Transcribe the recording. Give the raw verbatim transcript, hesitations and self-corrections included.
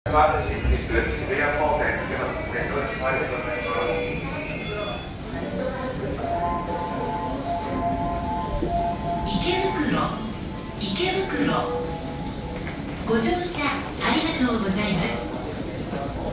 まず新宿渋谷方面、次は先頭に回りとなります。 池袋、池袋。ご乗車ありがとうございます。